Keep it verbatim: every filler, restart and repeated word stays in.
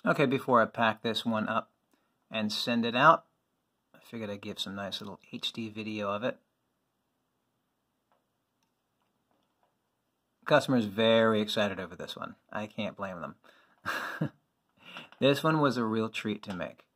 Okay, before I pack this one up and send it out, I figured I'd give some nice little H D video of it. Customer's very excited over this one. I can't blame them. This one was a real treat to make.